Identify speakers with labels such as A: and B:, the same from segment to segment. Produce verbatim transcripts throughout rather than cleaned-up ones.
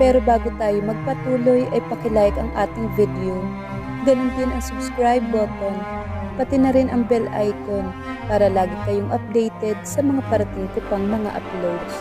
A: Pero bago tayo magpatuloy ay pakilike ang ating video. Ganun din ang subscribe button, pati na rin ang bell icon para lagi kayong updated sa mga parating ko pang mga uploads.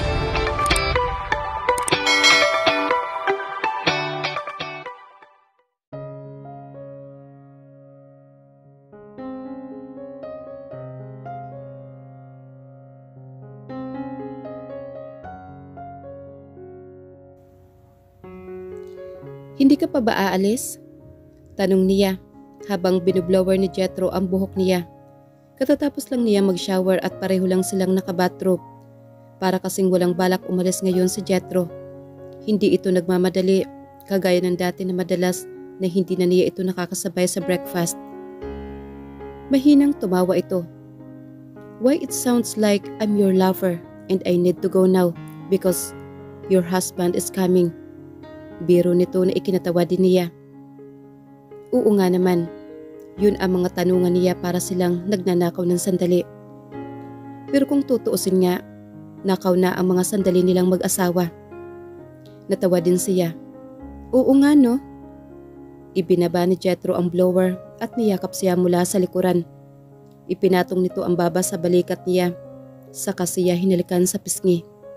B: Hindi ka pa ba aalis? Tanong niya habang binublower ni Jethro ang buhok niya. Katatapos lang niya mag-shower at pareho lang silang nakabathrobe. Para kasing walang balak umalis ngayon si Jethro. Hindi ito nagmamadali, kagaya ng dati na madalas na hindi na niya ito nakakasabay sa breakfast. Mahinang tumawa ito. Why it sounds like I'm your lover and I need to go now because your husband is coming. Biro nito na ikinatawa din niya. Oo nga naman, yun ang mga tanungan niya para silang nagnanakaw ng sandali. Pero kung tutuusin nga, nakaw na ang mga sandali nilang mag-asawa. Natawa din siya. Oo nga no? Ibinaba ni Jethro ang blower at niyakap siya mula sa likuran. Ipinatong nito ang baba sa balikat niya, saka siya hinalikan sa pisngi.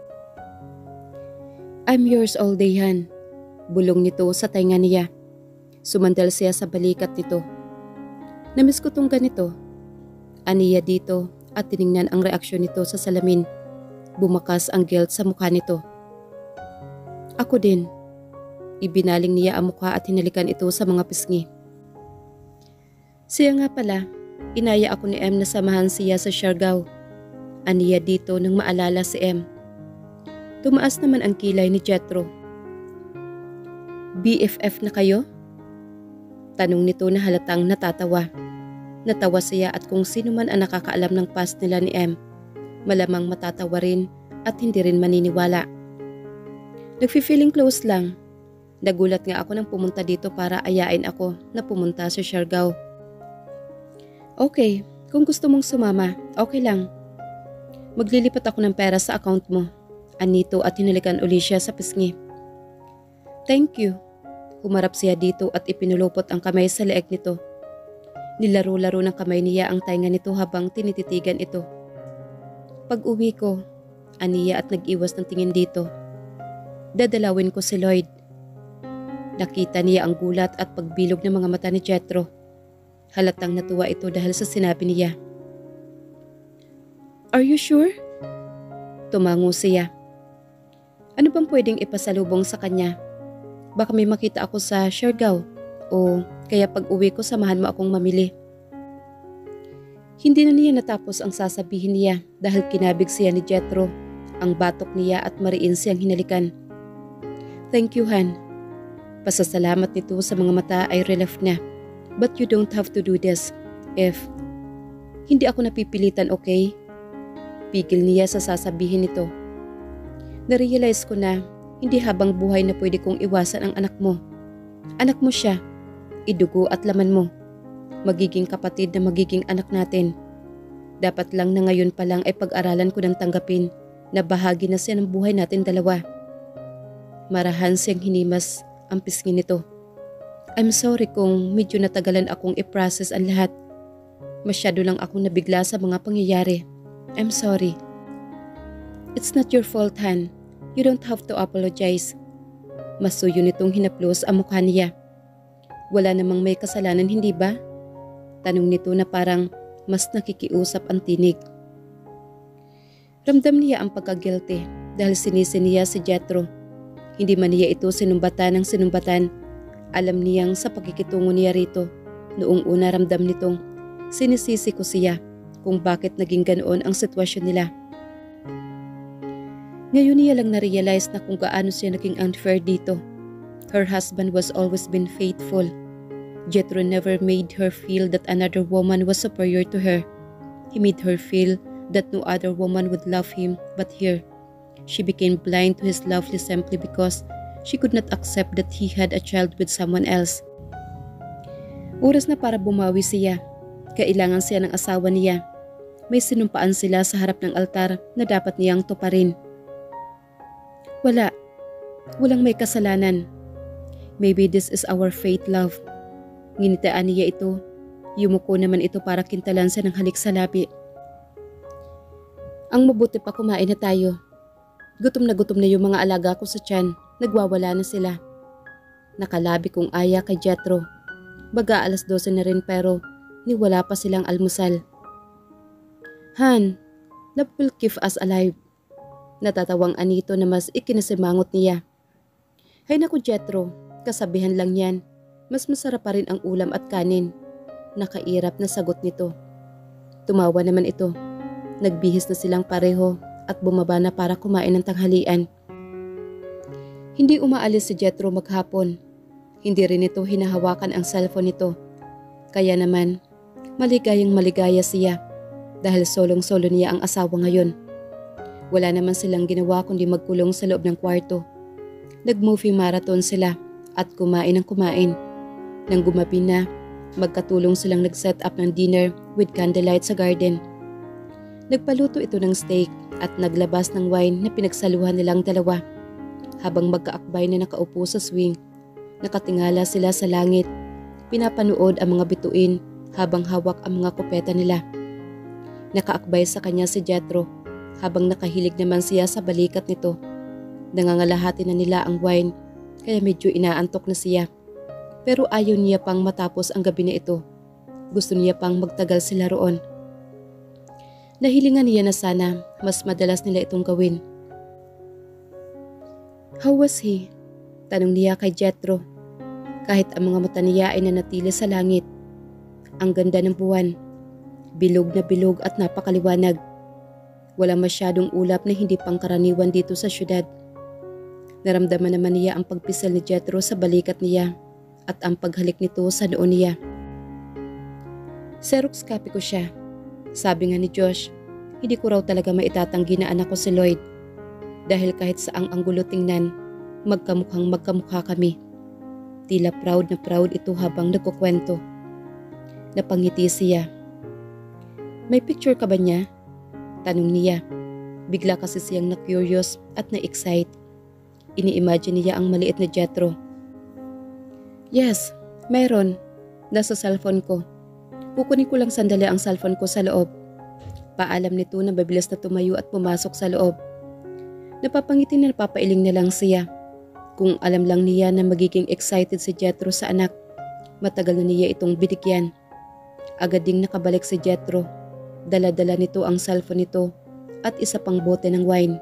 B: I'm yours all day, Han. Bulong nito sa tainga niya. Sumandal siya sa balikat nito. Namiss ko tong ganito. Aniya dito at tiningnan ang reaksyon nito sa salamin. Bumakas ang guilt sa mukha nito. Ako din. Ibinaling niya ang mukha at hinalikan ito sa mga pisngi. Siya nga pala, inaya ako ni M na samahan siya sa Siargao. Aniya dito nang maalala si M. Tumaas naman ang kilay ni Jethro. B F F na kayo? Tanong nito na halatang natatawa. Natawa siya at kung sino man ang nakakaalam ng past nila ni M, malamang matatawa rin at hindi rin maniniwala. Nagfi-feeling close lang. Nagulat nga ako nang pumunta dito para ayain ako na pumunta sa Siargao. Okay, kung gusto mong sumama, okay lang. Maglilipat ako ng pera sa account mo. Anito at hinalikan uli siya sa pisngi. Thank you. Humarap siya dito at ipinulupot ang kamay sa leeg nito. Nilaro-laro ng kamay niya ang tainga nito habang tinititigan ito. Pag-uwi ko, aniya at nag-iwas ng tingin dito. Dadalawin ko si Lloyd. Nakita niya ang gulat at pagbilog ng mga mata ni Jethro. Halatang natuwa ito dahil sa sinabi niya. Are you sure? Tumango siya. Ano bang pwedeng ipasalubong sa kanya? Baka may makita ako sa Siargao o kaya pag uwi ko samahan mo akong mamili. Hindi na niya natapos ang sasabihin niya dahil kinabig siya ni Jethro, ang batok niya at mariin siyang hinalikan. Thank you, Han. Pasasalamat nito sa mga mata ay relief na. But you don't have to do this if hindi ako napipilitan, okay? Pigil niya sa sasabihin nito. Narealize ko na hindi habang buhay na pwede kong iwasan ang anak mo. Anak mo siya, idugo at laman mo. Magiging kapatid na magiging anak natin. Dapat lang na ngayon pa lang ay pag-aralan ko ng tanggapin na bahagi na siya ng buhay natin dalawa. Marahan siyang hinimas ang pisngi nito. I'm sorry kung medyo natagalan akong i-process ang lahat. Masyado lang akong nabigla sa mga pangyayari. I'm sorry. It's not your fault, Han. You don't have to apologize. Masuyo nitong hinaplos ang mukha niya. Wala namang may kasalanan, hindi ba? Tanong nito na parang mas nakikiusap ang tinig. Ramdam niya ang pagka-guilty dahil sinisi niya si Jethro. Hindi man niya ito sinumbatan ng sinumbatan. Alam niyang sa pagkikitungo niya rito, noong una ramdam nitong sinisisi ko siya kung bakit naging ganoon ang sitwasyon nila. Ngayon niya lang na-realize na kung gaano siya naging unfair dito. Her husband was always been faithful. Jethro never made her feel that another woman was superior to her. He made her feel that no other woman would love him but her. She became blind to his love simply because she could not accept that he had a child with someone else. Oras na para bumawi siya. Kailangan siya ng asawa niya. May sinumpaan sila sa harap ng altar na dapat niyang tuparin. Wala. Walang may kasalanan. Maybe this is our fate, love. Nginitaan niya ito. Yumuko naman ito para kintalan siya ng halik sa labi. Ang mabuti pa kumain na tayo. Gutom na gutom na yung mga alaga ko sa tiyan. Nagwawala na sila. Nakalabi kong aya kay Jethro. Baga alas dose na rin pero niwala pa silang almusal. Han, love will keep us alive. Natatawang anito na mas ikinasimangot niya. Hay naku Jethro, kasabihan lang yan. Mas masarap pa rin ang ulam at kanin. Nakairap na sagot nito. Tumawa naman ito. Nagbihis na silang pareho at bumaba na para kumain ng tanghalian. Hindi umaalis si Jethro maghapon. Hindi rin ito hinahawakan ang cellphone nito. Kaya naman, maligayang maligaya siya dahil solong-solo niya ang asawa ngayon. Wala naman silang ginawa kundi magkulong sa loob ng kwarto. Nag-movie marathon sila at kumain ng kumain. Nang gumabi na, magkatulong silang nag-set up ng dinner with candlelight sa garden. Nagpaluto ito ng steak at naglabas ng wine na pinagsaluhan nilang dalawa. Habang magkaakbay na nakaupo sa swing, nakatingala sila sa langit. Pinapanood ang mga bituin habang hawak ang mga kopeta nila. Nakaakbay sa kanya si Jethro habang nakahilig naman siya sa balikat nito. Nangangalahati na nila ang wine kaya medyo inaantok na siya. Pero ayaw niya pang matapos ang gabi na ito. Gusto niya pang magtagal sila roon. Nahilingan niya na sana mas madalas nila itong gawin. How was he? Tanong niya kay Jethro. Kahit ang mga mata niya ay nanatili sa langit. Ang ganda ng buwan. Bilog na bilog at napakaliwanag. Walang masyadong ulap na hindi pangkaraniwan dito sa syudad. Naramdaman naman niya ang pagpisal ni Jethro sa balikat niya at ang paghalik nito sa noon niya. Xerox copy ko siya. Sabi nga ni Josh, hindi ko raw talaga maitatanggi na anak ko si Lloyd. Dahil kahit saang anggulo tingnan, magkamukhang magkamukha kami. Tila proud na proud ito habang nagkukwento. Napangiti siya. May picture ka ba niya? Tanong niya. Bigla kasi siyang na-curious at na-excite. Ini-imagine niya ang maliit na Jethro. Yes, meron. Nasa cellphone ko. Kukunin ko lang sandali ang cellphone ko sa loob. Paalam nito na mabilis na tumayo at pumasok sa loob. Napapangiti na napapailing na lang siya. Kung alam lang niya na magiging excited si Jethro sa anak, matagal na niya itong binigyan. Agad ding nakabalik si Jethro. Dala-dala nito ang cellphone nito at isa pang bote ng wine.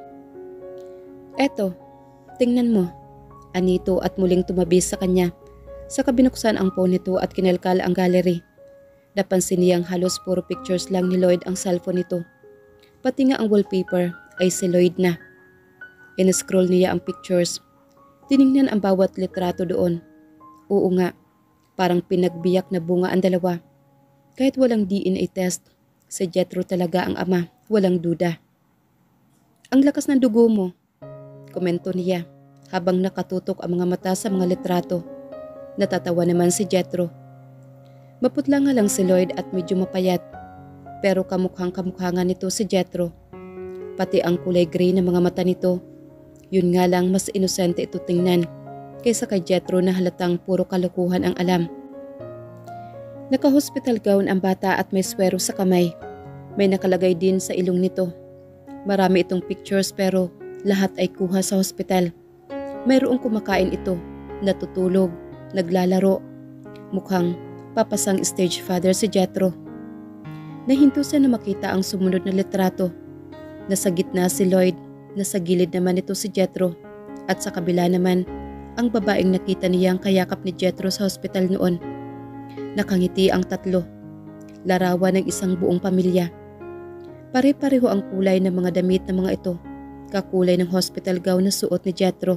B: Eto, tingnan mo. Anito at muling tumabi sa kanya. Saka binuksan ang phone nito at kinalkal ang gallery. Napansin niyang halos puro pictures lang ni Lloyd ang cellphone nito. Pati nga ang wallpaper ay si Lloyd na. In-scroll niya ang pictures. Tiningnan ang bawat litrato doon. Oo nga, parang pinagbiyak na bunga ang dalawa. Kahit walang D N A test, si Jethro talaga ang ama, walang duda. Ang lakas ng dugo mo, komento niya habang nakatutok ang mga mata sa mga litrato. Natatawa naman si Jethro. Maputla nga lang si Lloyd at medyo mapayat, pero kamukhang kamukha nga nito si Jethro. Pati ang kulay gray ng mga mata nito, yun nga lang mas inosente ito tingnan kaysa kay Jethro na halatang puro kalokohan ang alam. Naka-hospital gown ang bata at may swero sa kamay. May nakalagay din sa ilong nito. Marami itong pictures pero lahat ay kuha sa hospital. Mayroong kumakain ito, natutulog, naglalaro. Mukhang papasang stage father si Jethro. Nahinto siya na makita ang sumunod na litrato. Nasa gitna si Lloyd, nasa gilid naman ito si Jethro. At sa kabila naman, ang babaeng nakita niyang kayakap ni Jethro sa hospital noon. Nakangiti ang tatlo. Larawan ng isang buong pamilya. Pare-pareho ang kulay ng mga damit ng mga ito. Kakulay ng hospital gown na suot ni Jethro.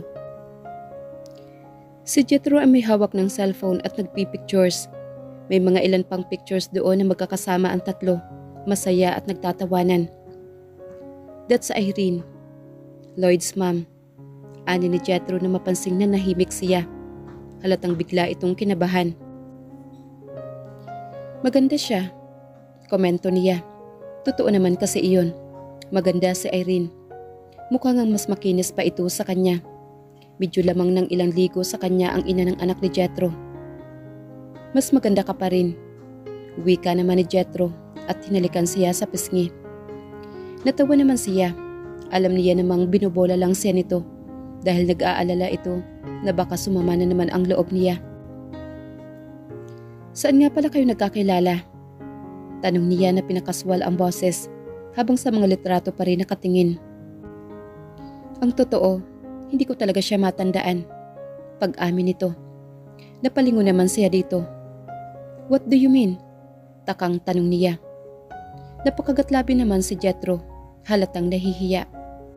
B: Si Jethro ay may hawak ng cellphone at nagpipictures. May mga ilan pang pictures doon na magkakasama ang tatlo. Masaya at nagtatawanan. That's Irene, Lloyd's mom. Ani ni Jethro na mapansing na nahimik siya. Halatang bigla itong kinabahan. Maganda siya, komento niya. Totoo naman kasi iyon. Maganda si Irene. Mukhang ang mas makinis pa ito sa kanya. Medyo lamang ng ilang ligo sa kanya ang ina ng anak ni Jethro. Mas maganda ka pa rin, wika naman ni Jethro at hinalikan siya sa pisngi. Natawa naman siya. Alam niya namang binubola lang siya nito dahil nag-aalala ito na baka sumama na naman ang loob niya. Saan nga pala kayo nagkakilala? Tanong niya na pinakaswal ang boses habang sa mga litrato pa rin nakatingin. Ang totoo, hindi ko talaga siya matandaan. Pag-amin nito. Napalingon naman siya dito. What do you mean? Takang tanong niya. Napakagatlabi naman si Jethro, halatang nahihiya.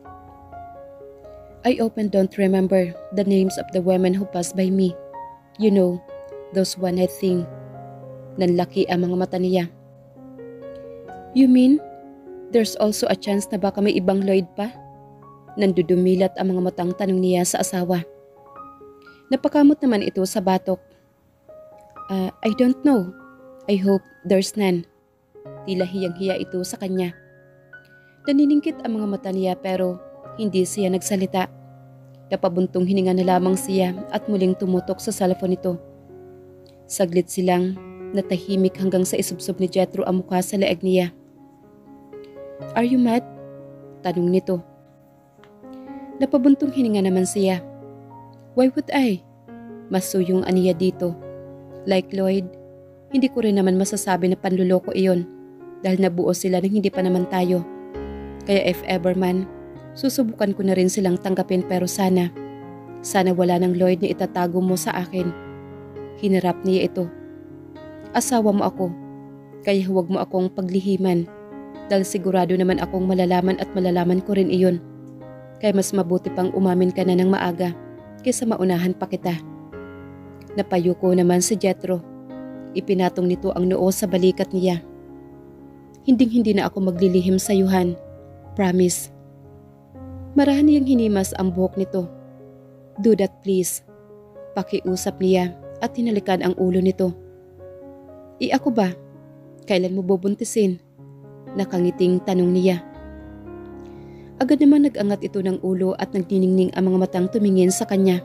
B: I often don't remember the names of the women who passed by me. You know, those one-eyed thing. Nanlaki ang mga mata niya. You mean, there's also a chance na baka may ibang Lloyd pa? Nandudumilat ang mga matang tanong niya sa asawa. Napakamot naman ito sa batok. Uh, I don't know. I hope there's none. Tila hiyang-hiya ito sa kanya. Naniningkit ang mga mata niya pero hindi siya nagsalita. Napabuntong hininga na lamang siya at muling tumutok sa cellphone nito. Saglit silang natahimik hanggang sa isubsob ni Jethro ang mukha sa leeg niya. Are you mad? Tanong nito. Napabuntong hininga naman siya. Why would I? Masuyong aniya dito. Like Lloyd, hindi ko rin naman masasabi na panluloko iyon dahil nabuo sila nang hindi pa naman tayo. Kaya if ever man, susubukan ko na rin silang tanggapin pero sana, sana wala ng Lloyd na itatago mo sa akin. Hinarap niya ito. Asawa mo ako, kaya huwag mo akong paglihiman dahil sigurado naman akong malalaman at malalaman ko rin iyon. Kaya mas mabuti pang umamin ka na ng maaga kaysa maunahan pa kita. Napayuko naman si Jethro. Ipinatong nito ang noo sa balikat niya. Hinding-hindi na ako maglilihim sa yuhan. Promise. Marahan niyang hinimas ang buhok nito. Do that please. Pakiusap niya at hinalikan ang ulo nito. I ako ba? Kailan mo bubuntisin? Nakangiting tanong niya. Agad naman nag-angat ito ng ulo at nagniningning ang mga matang tumingin sa kanya.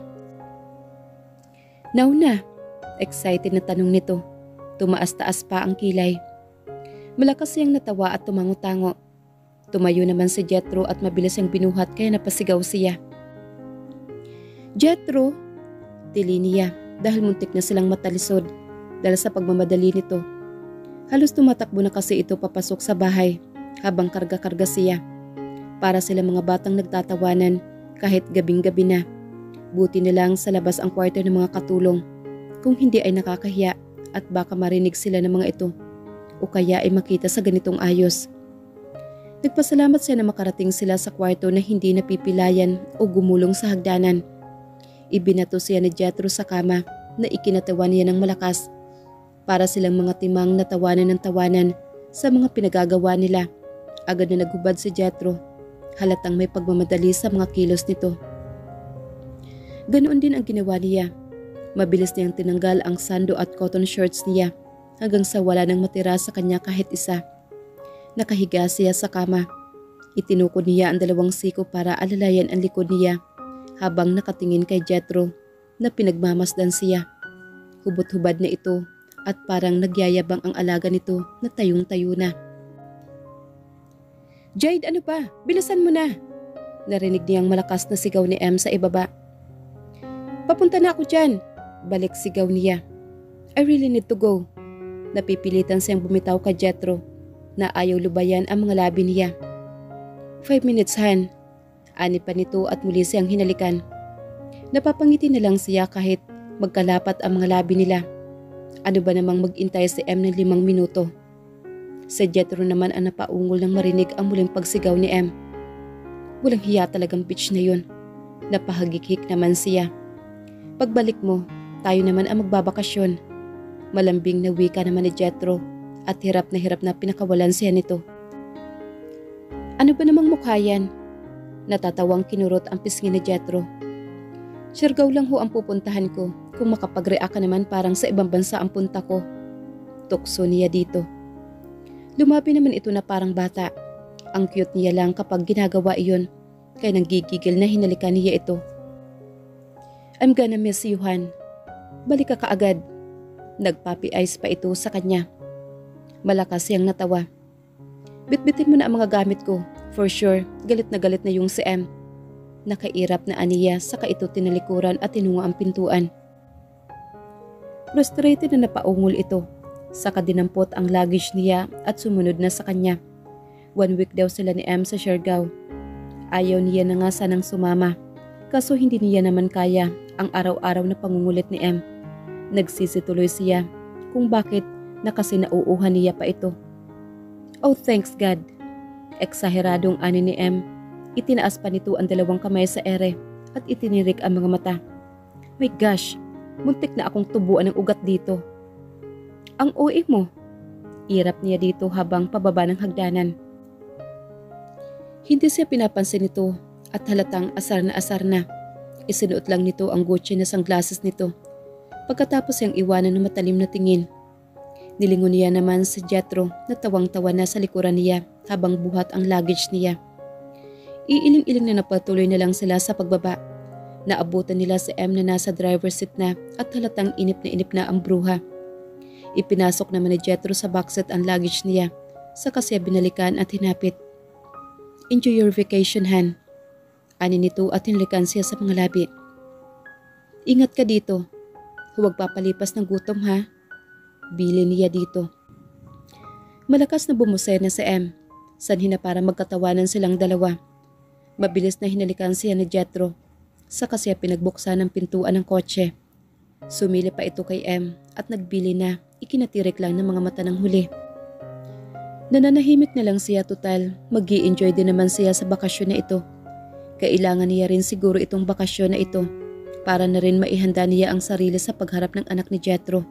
B: Now na, excited na tanong nito. Tumaas-taas pa ang kilay. Malakas siyang natawa at tumango-tango. Tumayo naman si Jethro at mabilis siyang binuhat kaya napasigaw siya. Jethro! Tili niya dahil muntik na silang matalisod dahil sa pagmamadali nito. Halos tumatakbo na kasi ito papasok sa bahay habang karga-karga siya. Para sila mga batang nagtatawanan kahit gabing-gabi na. Buti na lang sa labas ang kwarto ng mga katulong. Kung hindi ay nakakahiya at baka marinig sila ng mga ito o kaya ay makita sa ganitong ayos. Nagpasalamat siya na makarating sila sa kwarto na hindi napipilayan o gumulong sa hagdanan. Ibinato siya ni Jethro sa kama na ikinatawa niya ng malakas. Para silang mga timang natawanan ng tawanan sa mga pinagagawa nila. Agad na naghubad si Jethro. Halatang may pagmamadali sa mga kilos nito. Ganoon din ang ginawa niya. Mabilis niyang tinanggal ang sando at cotton shorts niya hanggang sa wala nang matira sa kanya kahit isa. Nakahiga siya sa kama. Itinukod niya ang dalawang siko para alalayan ang likod niya habang nakatingin kay Jethro na pinagmamasdan siya. Hubot-hubad na ito at parang nagyayabang ang alaga nito na tayong-tayo na. Jade, ano pa? Bilisan mo na! Narinig niyang malakas na sigaw ni Em sa ibaba. Papunta na ako dyan! Balik sigaw niya. I really need to go. Napipilitan siyang bumitaw kay Jethro na ayaw lubayan ang mga labi niya. Five minutes, Han. Ani pa nito at muli siyang hinalikan. Napapangiti na lang siya kahit magkalapat ang mga labi nila. Ano ba namang mag-intay si Em ng limang minuto? Si Jethro naman ang napaungol nang marinig ang muling pagsigaw ni Em. Walang hiya talagang bitch na yun. Napahagikik naman siya. Pagbalik mo, tayo naman ang magbabakasyon. Malambing na wika naman ni Jethro at hirap na hirap na pinakawalan siya nito. Ano ba namang mukha yan? Natatawang kinurot ang pisngi ni Jethro. Siargao lang ho ang pupuntahan ko. Kung makapag-react ka naman parang sa ibang bansa ang punta ko. Tukso niya dito. Lumabi naman ito na parang bata. Ang cute niya lang kapag ginagawa iyon. Kaya nanggigigil na hinalikan niya ito. I'm gonna miss you, Han. Balik ka kaagad. Nagpapi-ice pa ito sa kanya. Malakas siyang natawa. Bitbitin mo na ang mga gamit ko. For sure, galit na galit na yung si M. Nakairap na aniya saka ito tinalikuran at tinunga ang pintuan. Frustrated na napaungol ito. Saka dinampot ang luggage niya at sumunod na sa kanya. One week daw sila ni M sa Siargao. Ayaw niya na nga sanang sumama. Kaso hindi niya naman kaya ang araw-araw na pangungulit ni M. Nagsisi tuloy siya kung bakit na kasi nauuhan niya pa ito. Oh, thanks God. Eksaheradong ani ni M. Itinaas pa nito ang dalawang kamay sa ere at itinirik ang mga mata. My gosh, muntik na akong tubuan ng ugat dito. Ang O A mo. Irap niya dito habang pababa ng hagdanan. Hindi siya pinapansin nito at halatang asar na asar na. Isinuot lang nito ang Gucci na sunglasses nito. Pagkatapos siyang iwanan ng matalim na tingin. Nilingon niya naman si Jethro na tawang-tawa na sa likuran niya habang buhat ang luggage niya. Iiling-iling na napatuloy na lang sila sa pagbaba. Naabutan nila si M na nasa driver's seat na at halatang inip na inip na ang bruha. Ipinasok naman ni Jethro sa backseat ang luggage niya, saka siya binalikan at hinapit. Enjoy your vacation, Han. Ani nito at hinalikan siya sa mga labi. Ingat ka dito. Huwag papalipas ng gutom, ha? Bili niya dito. Malakas na bumusay na si M. Sanhi na para magkatawanan silang dalawa. Mabilis na hinalikan siya ni Jethro. Saka siya pinagbuksan ng pintuan ng kotse. Sumili pa ito kay M at nagbili na. Ikinatirik lang ng mga mata ng huli. Nananahimik na lang siya total. Mag-i-enjoy din naman siya sa bakasyon na ito. Kailangan niya rin siguro itong bakasyon na ito para na rin maihanda niya ang sarili sa pagharap ng anak ni Jethro.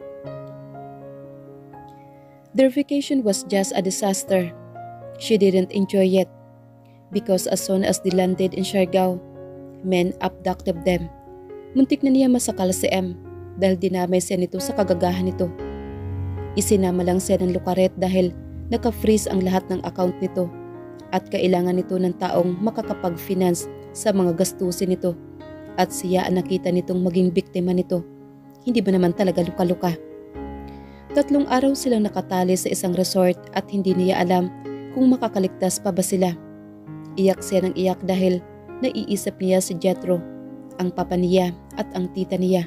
B: Their vacation was just a disaster. She didn't enjoy it because as soon as they landed in Siargao, men abducted them. Muntik na niya masakal si M dahil dinamay siya nito sa kagagahan nito. Isinama lang siya ng lukaret dahil naka-freeze ang lahat ng account nito at kailangan nito ng taong makakapag-finance sa mga gastusin nito at siya ang nakita nitong maging biktima nito. Hindi ba naman talaga luka-luka? Tatlong araw silang nakatali sa isang resort at hindi niya alam kung makakaligtas pa ba sila. Iyak siya ng iyak dahil naiisip niya si Jethro, ang papa niya at ang tita niya.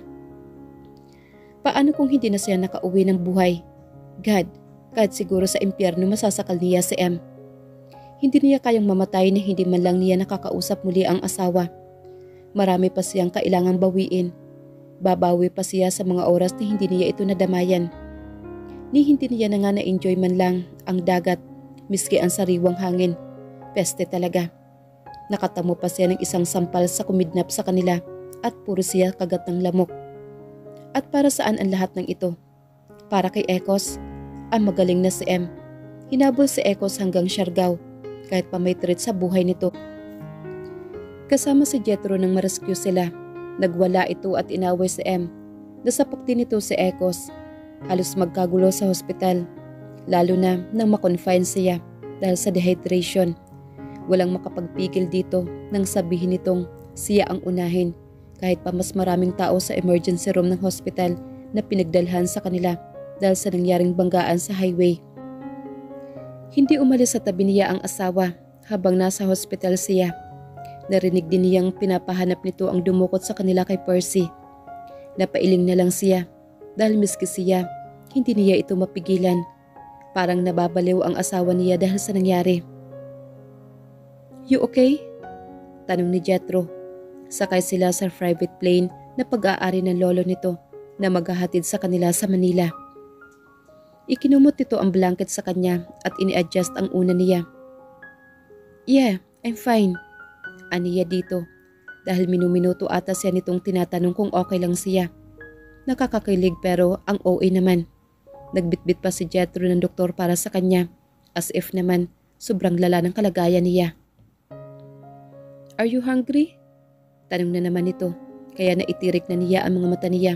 B: Paano kung hindi na siya nakauwi ng buhay? God, kahit siguro sa impyerno masasakal niya si M. Hindi niya kayang mamatay na hindi man lang niya nakakausap muli ang asawa. Marami pa siyang kailangang bawiin. Babawi pa siya sa mga oras na hindi niya ito nadamayan. Ni hindi niya na nga na-enjoy man lang ang dagat, miski ang sariwang hangin. Peste talaga. Nakatamo pa siya ng isang sampal sa kumidnap sa kanila at puro siya kagat ng lamok. At para saan ang lahat ng ito? Para kay Ekos, ang magaling na si M. Hinabol si Ekos hanggang Siargao, kahit pa may threat sa buhay nito. Kasama si Jethro nang ma-rescue sila. Nagwala ito at inaway si M. Nasapak din ito si Ekos. Halos magkagulo sa hospital, lalo na nang makonfine siya dahil sa dehydration. Walang makapagpigil dito nang sabihin nitong siya ang unahin kahit pa mas maraming tao sa emergency room ng hospital na pinagdalhan sa kanila dahil sa nangyaring banggaan sa highway. Hindi umalis sa tabi niya ang asawa habang nasa hospital siya. Narinig din niyang pinapahanap nito ang dumukot sa kanila kay Percy. Napailing na lang siya. Dahil miski siya, hindi niya ito mapigilan. Parang nababaliw ang asawa niya dahil sa nangyari. You okay? Tanong ni Jethro. Sakay sila sa private plane na pag-aari ng lolo nito na maghahatid sa kanila sa Manila. Ikinumot nito ang blanket sa kanya at ini-adjust ang una niya. Yeah, I'm fine. Aniya dito dahil minuminuto ata siya nitong tinatanong kung okay lang siya. Nakakakilig pero ang O A naman. Nagbitbit pa si Jethro ng doktor para sa kanya as if naman sobrang lala ng kalagayan niya. Are you hungry? Tanong na naman nito kaya naitirik na niya ang mga mata niya.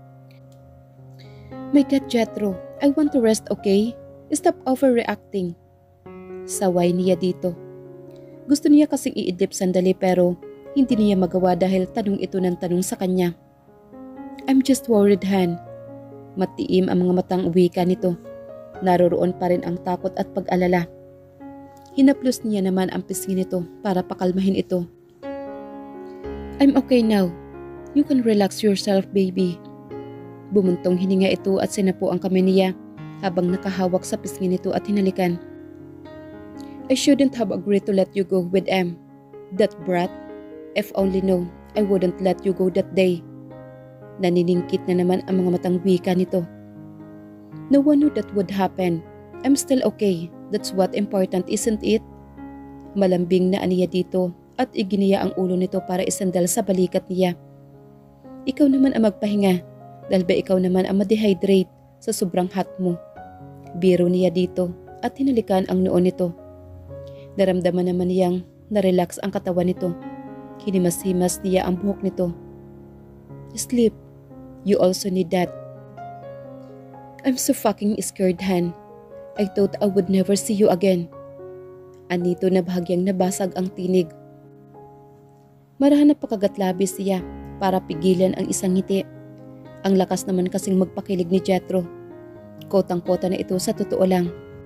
B: My God, Jethro, I want to rest, okay? Stop overreacting. Saway niya dito. Gusto niya kasing iidlip sandali pero Hindi niya magawa dahil tanong ito ng tanong sa kanya. I'm just worried, Han. Matiim ang mga matang wika nito. Naroroon pa rin ang takot at pag-alala. Hinaplos niya naman ang pisngi nito para pakalmahin ito. I'm okay now. You can relax yourself, baby. Bumuntong hininga ito at sinapo ang kamay niya habang nakahawak sa pisngi nito at hinalikan. I shouldn't have agreed to let you go with M. That brat. If only know, I wouldn't let you go that day. Naniningkit na naman ang mga matang wika nito. No one knew that would happen. I'm still okay. That's what important, isn't it? Malambing na aniya dito at iginiya ang ulo nito para isandal sa balikat niya. Ikaw naman ang magpahinga dahil ba ikaw naman ang ma-dehydrate sa sobrang hot mo. Biro niya dito at hinalikan ang noon nito. Naramdaman naman niyang na-relax ang katawan nito. Hinimas-himas niya ang buhok nito. Sleep. You also need that. I'm so fucking scared, Han. I thought I would never see you again. Anito na bahagyang nabasag ang tinig. Marahan na pagkagatlabis siya para pigilan ang isang ngiti. Ang lakas naman kasing magpakilig ni Jethro. Kotang-kota na ito sa totoo lang.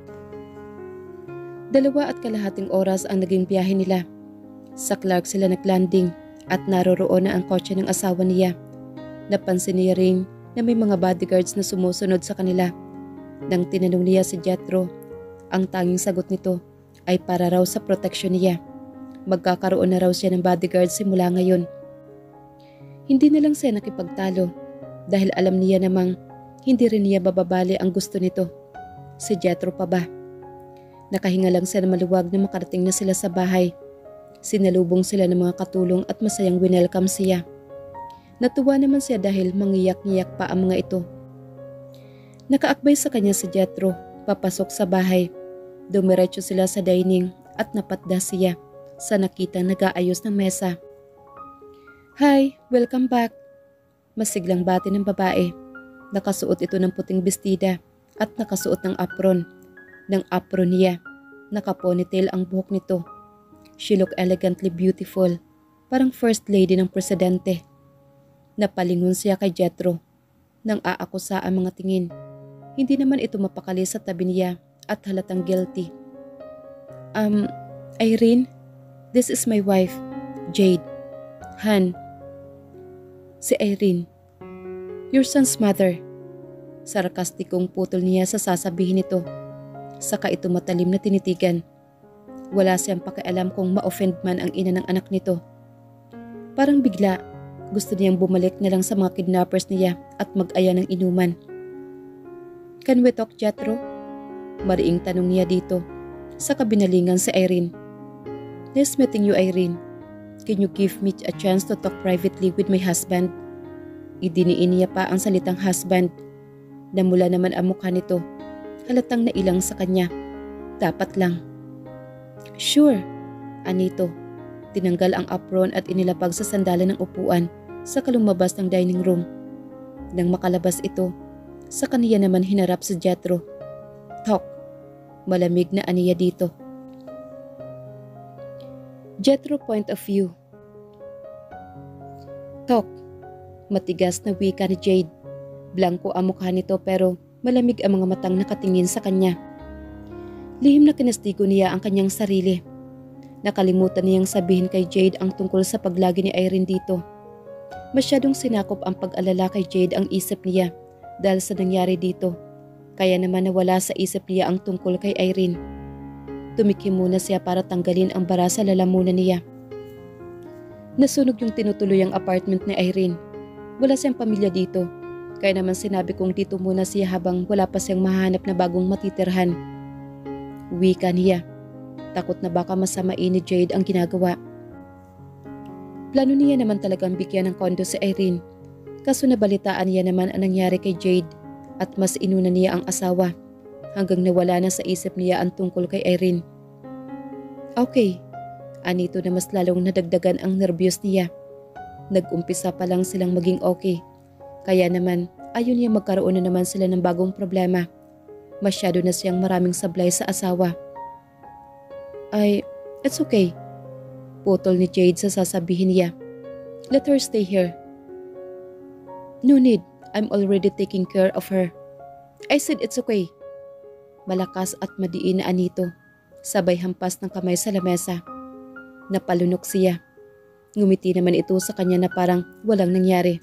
B: Dalawa at kalahating oras ang naging biyahe nila. Sa Clark sila naglanding at naroroon na ang kotse ng asawa niya. Napansin niya rin na may mga bodyguards na sumusunod sa kanila. Nang tinanong niya si Jethro, ang tanging sagot nito ay para raw sa proteksyon niya. Magkakaroon na raw siya ng bodyguard simula ngayon. Hindi na lang siya nakipagtalo dahil alam niya namang hindi rin niya bababali ang gusto nito. Si Jethro pa ba? Nakahinga lang siya na maluwag na makarating na sila sa bahay. Sinalubong sila ng mga katulong at masayang winelcome siya. Natuwa naman siya dahil mangiyak-ngiyak pa ang mga ito. Nakaakbay sa kanya si Jethro, papasok sa bahay. Dumiretso sila sa dining at napatda siya sa nakitang nag-aayos ng mesa. Hi, welcome back. Masiglang bati ng babae. Nakasuot ito ng puting bestida at nakasuot ng apron. Ng apron niya, nakaponytail ang buhok nito. She looked elegantly beautiful, parang first lady ng presidente. Napalingon siya kay Jethro nang aakusa ang mga tingin. Hindi naman ito mapakali sa tabi niya at halatang guilty. Um, Irene, this is my wife, Jade. Han. Si Irene, your son's mother. Sarkastikong putol niya sa sasabihin nito. Saka ito matalim na tinitigan. Wala siyang pakialam kung ma-offend man ang ina ng anak nito. Parang bigla, gusto niyang bumalik na lang sa mga kidnappers niya at mag-aya ng inuman. Can we talk, Jethro? Mariing tanong niya dito. Sa kabinalingan si Irene. Nice meeting you, Irene. Can you give me a chance to talk privately with my husband? Idiniin niya pa ang salitang husband. Namula naman ang mukha nito. Halatang nailang sa kanya. Dapat lang. Sure, anito. Tinanggal ang apron at inilapag sa sandalan ng upuan sa kalumabas ng dining room. Nang makalabas ito, sa kaniya naman hinarap si Jethro. Talk. Malamig na aniya dito. Jethro point of view. Talk. Matigas na wika ni Jade. Blanko ang mukha nito pero malamig ang mga matang nakatingin sa kanya. Lihim na kinastigo niya ang kanyang sarili. Nakalimutan niyang sabihin kay Jade ang tungkol sa paglagi ni Irene dito. Masyadong sinakop ang pag-alala kay Jade ang isip niya dahil sa nangyari dito. Kaya naman nawala sa isip niya ang tungkol kay Irene. Tumikim muna siya para tanggalin ang bara sa lalamunan niya. Nasunog yung tinutuloy ang apartment ni Irene. Wala siyang pamilya dito. Kaya naman sinabi kong dito muna siya habang wala pa siyang mahanap na bagong matitirhan. Wika niya. Takot na baka masamain ni Jade ang ginagawa. Plano niya naman talagang bigyan ng kondo si Irene. Kaso nabalitaan niya naman ang nangyari kay Jade at mas inuna niya ang asawa hanggang nawala na sa isip niya ang tungkol kay Irene. Okay, anito na mas lalong nadagdagan ang nervyos niya. Nag-umpisa pa lang silang maging okay. Kaya naman ayun niya magkaroon na naman sila ng bagong problema. Masyado na siyang maraming sablay sa asawa. Ay, it's okay. Putol ni Jade sa sasabihin niya. Let her stay here. No need, I'm already taking care of her. I said it's okay. Malakas at madiin na anito, sabay hampas ng kamay sa lamesa. Napalunok siya. Ngumiti naman ito sa kanya na parang walang nangyari.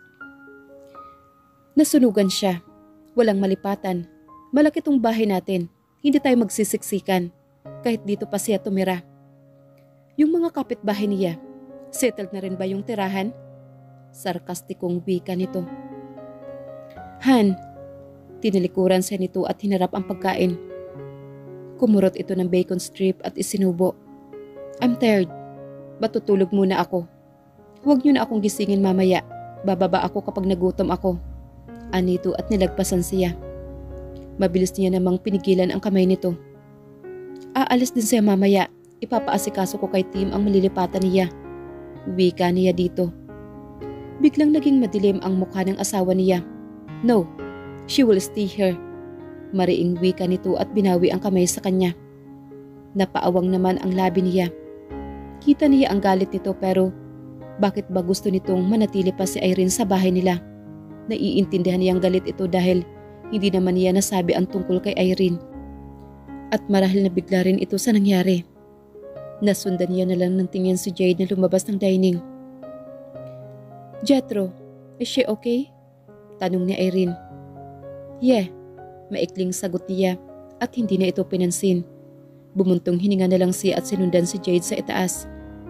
B: Nasunugan siya. Walang malipatan. Malaki tong bahay natin. Hindi tayo magsisiksikan. Kahit dito pa siya tumira. Yung mga kapitbahay niya, settled na rin ba yung tirahan? Sarkastikong wika nito. Han, tinalikuran siya nito at hinarap ang pagkain. Kumurot ito ng bacon strip at isinubo. I'm tired. Matutulog muna ako. Huwag niyo na akong gisingin mamaya. Bababa ako kapag nagutom ako. Anito at nilagpasan siya. Mabilis niya namang pinigilan ang kamay nito. Aalis din siya mamaya. Ipapaasikaso ko kay Tim ang malilipatan niya. Wika niya dito. Biglang naging madilim ang mukha ng asawa niya. No, she will stay here. Mariing wika nito at binawi ang kamay sa kanya. Napaawang naman ang labi niya. Kita niya ang galit nito pero bakit ba gusto nitong manatili pa si Irene sa bahay nila? Naiintindihan niyang galit ito dahil hindi naman niya nasabi ang tungkol kay Irene. At marahil na bigla rin ito sa nangyari. Nasundan niya na lang ng tingin si Jade na lumabas ng dining. Jethro, is she okay? Tanong ni Irene. Yeah, maikling sagot niya at hindi na ito pinansin. Bumuntong hininga na lang siya at sinundan si Jade sa itaas.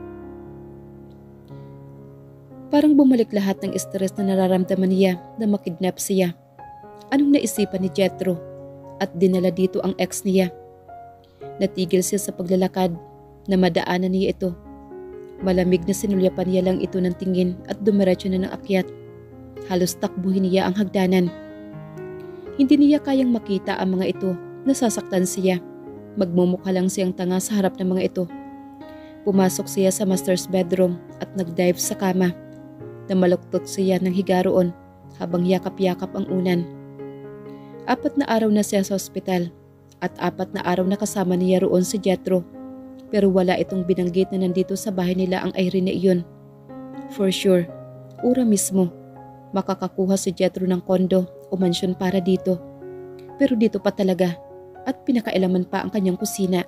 B: Parang bumalik lahat ng stress na nararamdaman niya na makidnap siya. Anong naisipan ni Jethro? At dinala dito ang ex niya. Natigil siya sa paglalakad na madaanan niya ito. Malamig na sinulyapan niya lang ito ng tingin at dumiretso na ng akyat. Halos takbuhin niya ang hagdanan. Hindi niya kayang makita ang mga ito. Nasasaktan siya. Magmumukha lang siyang tanga sa harap ng mga ito. Pumasok siya sa master's bedroom at nagdive sa kama. Namaluktot siya ng higa roon habang yakap-yakap ang unan. Apat na araw na siya sa ospital at apat na araw na kasama niya roon si Jethro. Pero wala itong binanggit na nandito sa bahay nila ang Irene na iyon. For sure, ura mismo, makakakuha si Jethro ng kondo o mansyon para dito. Pero dito pa talaga at pinakailaman pa ang kanyang kusina.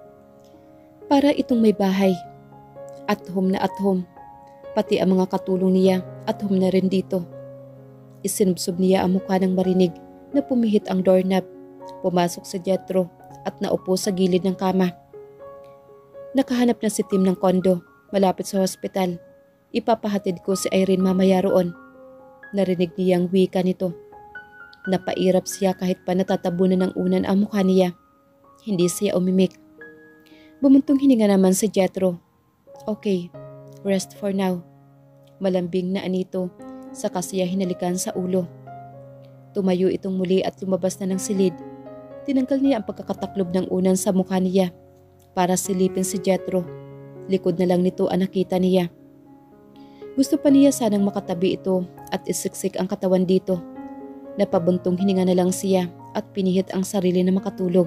B: Para itong may bahay. At home na at home. Pati ang mga katulong niya at home na rin dito. Isinubsob niya ang mukha ng marinig na pumihit ang doorknob. Pumasok si Jethro at naupo sa gilid ng kama. Nakahanap na si Tim ng kondo malapit sa hospital. Ipapahatid ko si Irene mamaya roon. Narinig niya ang wika nito. Napairap siya kahit pa natatabunan ng unan ang mukha niya. Hindi siya umimik. Bumuntong hininga naman si Jethro. Okay, rest for now. Malambing na anito saka siya hinalikan sa ulo. Tumayo itong muli at lumabas na ng silid. Tinanggal niya ang pagkakataklob ng unan sa mukha niya para silipin si Jethro. Likod na lang nito ang nakita niya. Gusto pa niya sanang makatabi ito at isiksik ang katawan dito. Napabuntong hininga na lang siya at pinihit ang sarili na makatulog.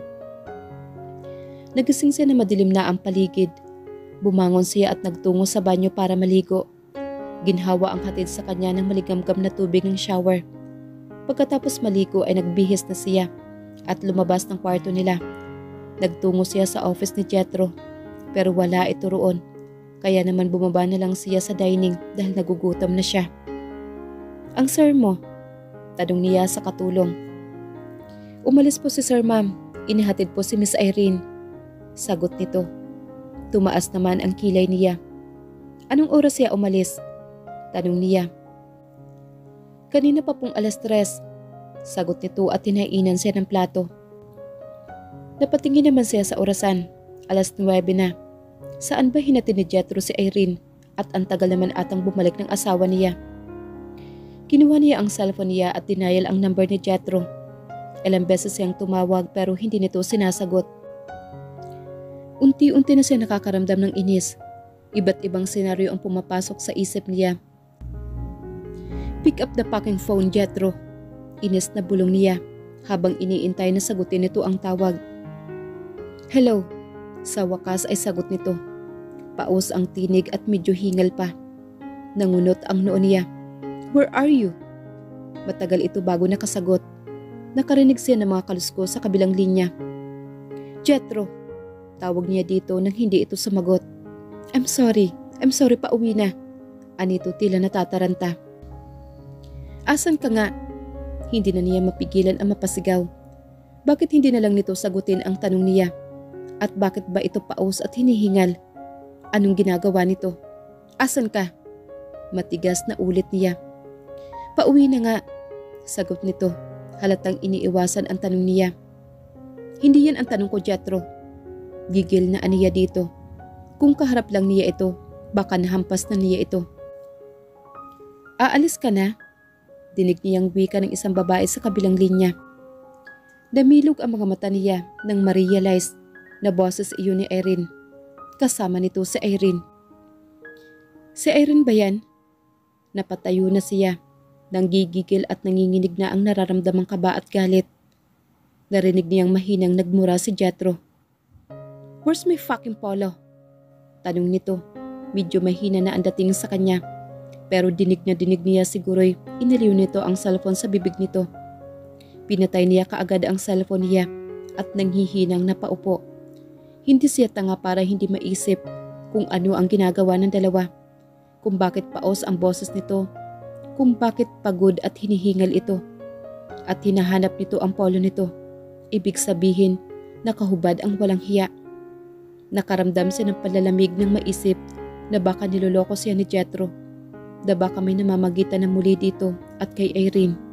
B: Nagising siya na madilim na ang paligid. Bumangon siya at nagtungo sa banyo para maligo. Ginhawa ang hatid sa kanya ng maligamgam na tubig ng shower. Pagkatapos maligo ay nagbihis na siya at lumabas ng kwarto nila. Nagtungo siya sa office ni Jethro pero wala ito roon. Kaya naman bumaba na lang siya sa dining dahil nagugutom na siya. Ang sir mo? Tanong niya sa katulong. Umalis po si Sir Ma'am. Inihatid po si Miss Irene. Sagot nito. Tumaas naman ang kilay niya. Anong oras siya umalis? Tanong niya. Kanina pa pong alas tres. Sagot nito at tinainan siya ng plato. Napatingin naman siya sa orasan. Alas nuwebe na. Saan ba hinatid ni Jethro si Irene at ang tagal naman atang bumalik ng asawa niya? Kinuha niya ang cellphone niya at denial ang number ni Jethro. Ilang beses siyang tumawag pero hindi nito sinasagot. Unti-unti na siya nakakaramdam ng inis. Iba't ibang senaryo ang pumapasok sa isip niya. Pick up the fucking phone, Jethro. Inis na bulong niya habang iniintay na sagutin nito ang tawag. Hello. Sa wakas ay sagot nito. Paos ang tinig at medyo hingal pa. Nangunot ang noo niya. "Where are you?" Matagal ito bago nakasagot. Nakarinig siya ng mga kaluskos sa kabilang linya. "Jethro," tawag niya dito nang hindi ito sumagot. "I'm sorry, I'm sorry, pauwi na." Anito tila natataranta. "Asan ka nga?" Hindi na niya mapigilan ang mapasigaw. Bakit hindi na lang nito sagutin ang tanong niya? At bakit ba ito paos at hinihingal? Anong ginagawa nito? "Asan ka?" Matigas na ulit niya. "Pauwi na nga," sagot nito. Halatang iniiwasan ang tanong niya. "Hindi yan ang tanong ko, Jethro." Gigil na aniya dito. Kung kaharap lang niya ito, baka nahampas na niya ito. "Aalis ka na?" Dinig niyang wika ng isang babae sa kabilang linya. Damilog ang mga mata niya nang ma-realize na boses iyon ni Irene. Kasama nito si Irene. "Si Irene ba yan?" Napatayo na siya. Nanggigigil at nanginginig na ang nararamdamang kaba at galit. Narinig niyang mahinang nagmura si Jethro. "Where's my fucking polo?" Tanong nito. Medyo mahina na ang dating sa kanya. Pero dinig na dinig niya siguro'y inaliw nito ang cellphone sa bibig nito. Pinatay niya kaagad ang cellphone niya at nanghihinang napaupo. Hindi siya tanga para hindi maisip kung ano ang ginagawa ng dalawa. Kung bakit paos ang boses nito. Kung bakit pagod at hinihingal ito. At hinahanap nito ang polo nito. Ibig sabihin, nakahubad ang walang hiya. Nakaramdam siya ng palalamig ng maisip na baka niloloko siya ni Jethro. Na baka may namamagitan na muli dito at kay Irene.